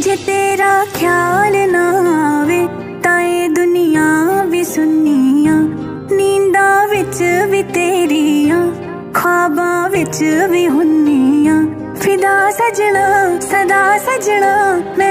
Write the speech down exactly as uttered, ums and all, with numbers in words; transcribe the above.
जे तेरा ख्याल ना आवे ताए दुनिया भी सुनिया, नींदा विच भी तेरिया, ख्वाबां विच भी हुन्निया। फिदा सजना सदा सजना मैं